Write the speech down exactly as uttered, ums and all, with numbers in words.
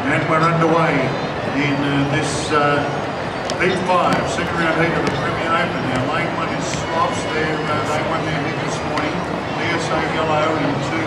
And we're underway in uh, this uh, heat five, second round heat of the Premier Open. Now lane one is Slops. They're, uh, they won their heat this morning. E S O Yellow in two.